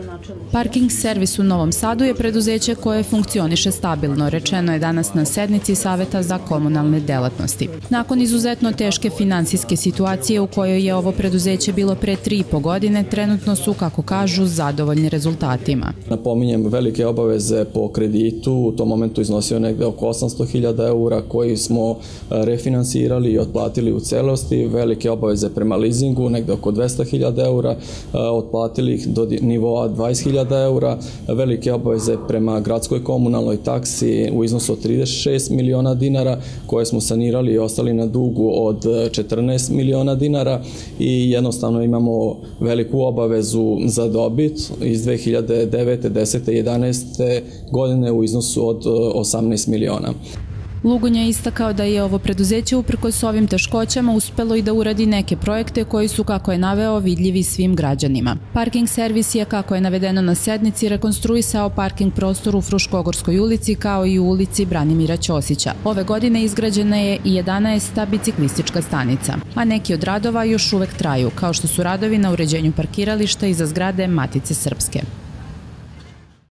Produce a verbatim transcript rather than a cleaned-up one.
Parking servis u Novom Sadu je preduzeće koje funkcioniše stabilno, rečeno je danas na sednici Saveta za komunalne delatnosti. Nakon izuzetno teške finansijske situacije u kojoj je ovo preduzeće bilo pre tri i po godine, trenutno su, kako kažu, zadovoljni rezultatima. Napominjem, velike obaveze po kreditu, u tom momentu iznosio negde oko osamsto hiljada eura koji smo refinansirali i otplatili u celosti, velike obaveze prema leasingu, negde oko dvesta hiljada eura, otplatili ih do nivoa dvadeset hiljada eura, velike obaveze prema gradskoj komunalnoj taksi u iznosu od trideset šest miliona dinara koje smo sanirali i ostali na dugu od četrnaest miliona dinara i jednostavno imamo veliku obavezu za dobit iz dve hiljade devete, desete i jedanaeste godine u iznosu od osamnaest miliona. Lugonja je istakao da je ovo preduzeće uprkos ovim teškoćama uspelo i da uradi neke projekte koji su, kako je naveo, vidljivi svim građanima. Parking servis je, kako je navedeno na sednici, rekonstruisao parking prostor u Fruškogorskoj ulici kao i u ulici Branimira Ćosića. Ove godine izgrađena je i jedanaesta biciklistička stanica, a neki od radova još uvek traju, kao što su radovi na uređenju parkirališta iza zgrade Matice Srpske.